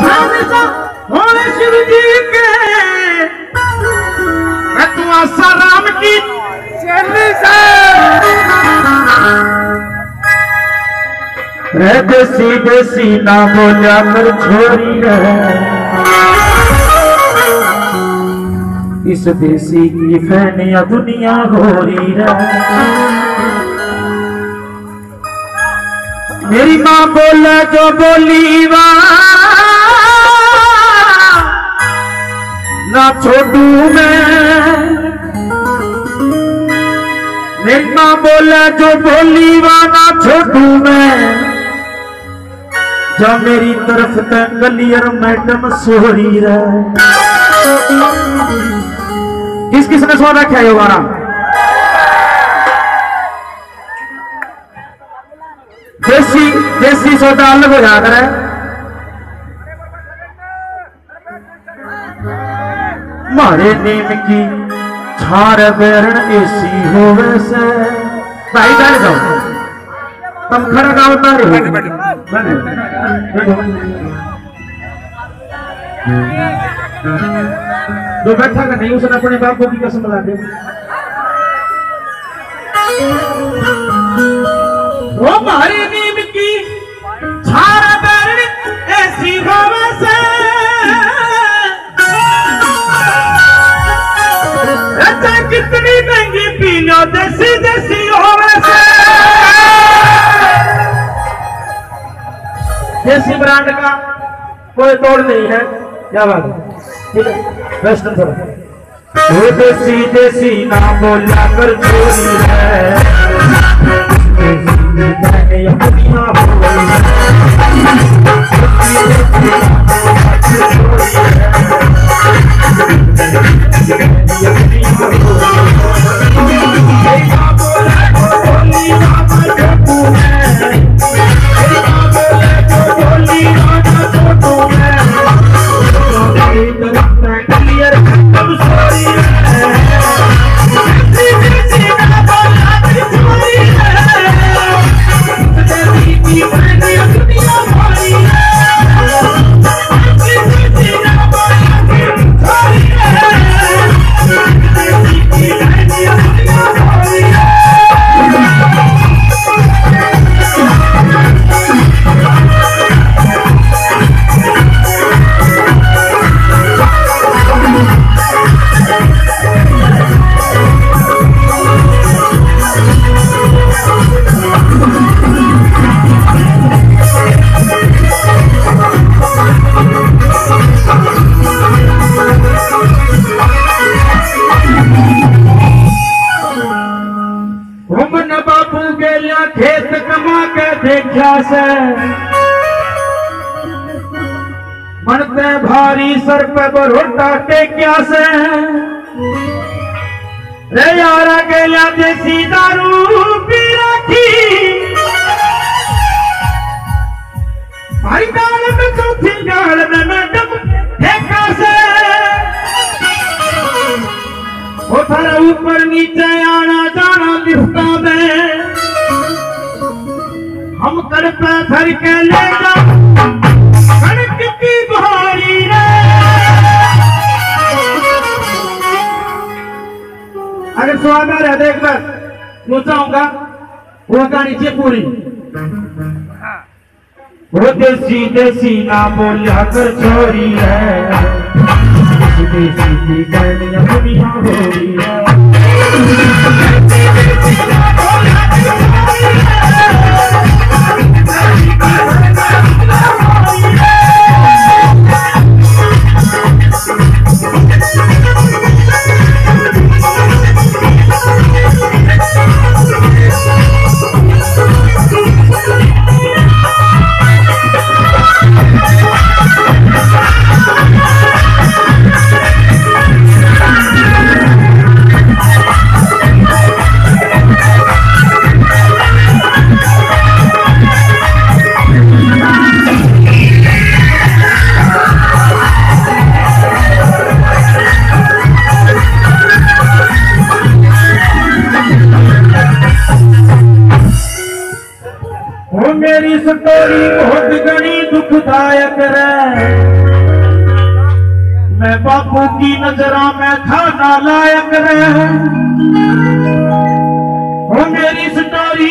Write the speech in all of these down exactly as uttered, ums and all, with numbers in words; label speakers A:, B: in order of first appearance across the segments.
A: शिव जी के तू आशा राम की रे देसी देसी ना बोलिया कर छोरी रे इस देसी की फैनिया दुनिया गोरी रे मेरी माँ बोले जो बोली वा ना छोड़ू मैं मेरी माँ बोले जो बोली वा ना छोड़ू मैं जो मेरी तरफ तंगलियर मैडम सोरी रे किस किसने सो रखा है योगारा देसी देसी सोदा अलग हो जाता है मारे नीम की छार बैरण ऐसी हो वैसे भाई डाल जाओ तुम खड़ा गाँव तारे जो बैठा का नहीं उसने अपने बाप की कसम ला दे वो मारे नीम की छार बैरण ऐसी हो वैसे कितनी महंगी पी लो देसी देसी हो वैसे देसी ब्रांड का कोई तोड़ नहीं है क्या बात है ठीक है वेस्टर्न थोड़ा वो देसी देसी ना बोला कर चोरी है खेत कमा के देखा से मनते भारी सर पे बरोटा टेक्या से रे यारा गेला देसी दारू पी रखी भाई डाल में चौथी डाल में मैडम ठेका से वो थारा ऊपर नीचे आना जाना लिफ्टा में हम कर पे धर के ले जा कणक की बहारी रे अगर स्वाद आ रहा देख कर सोचाऊंगा वो कहानी से पूरी वो देसी देसी ना बोलिया कर चोरी है देसी की कहनियां दुनिया होरी है मेरी स्टोरी बहुत घनी दुखदायक है मैं बापू की नजरा में था नालायक रहे। वो मेरी स्टोरी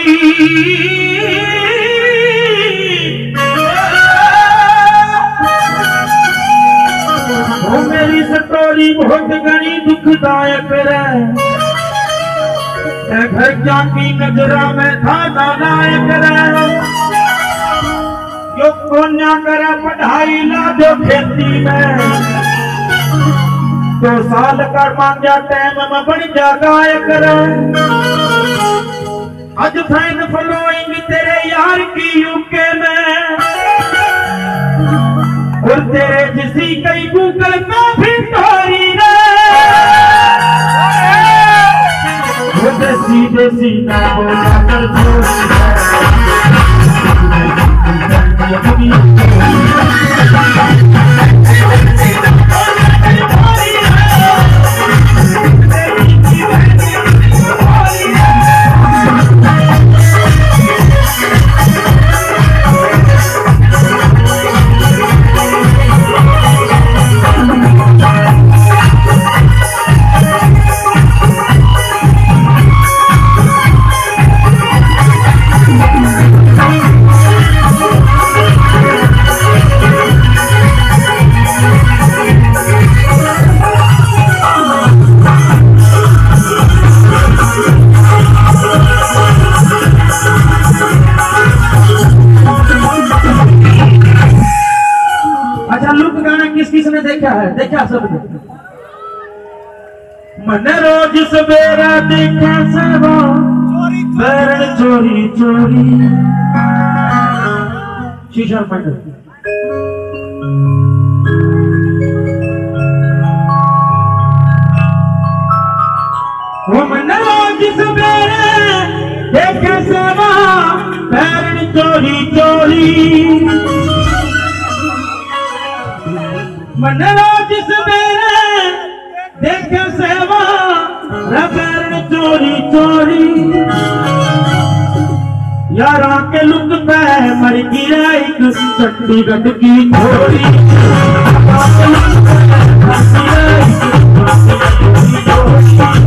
A: वो मेरी स्टोरी बहुत गणी दुखदायक रहे। मैं घर की नजरा में था नालायक रहे। जो कोन्या करे पढ़ाई ला जो खेती में, दो साल का मांगा टाइम में बन जा गायक रहे। आज फैन फॉलोइंग तेरे यार की यूके में, और तेरे जिसी कई गूगल का भी स्टोरी रे। वो देसी देसी ना बोला कर चोरी है। देखा है, देखा सब मन रोज सवेरा देखा सब बैरन चोरी चोरी शीशा मन। वो मन रोज सवेरा देखा सब बैरन चोरी चोरी। मन रोज सवेरे देख सेवा रबड़ चोरी चोरी। यारा के लुक पे मर गिरा एक चंडीगढ़ की छोरी। यारा के लुक पे मर गिरा एक चंडीगढ़ की छोरी।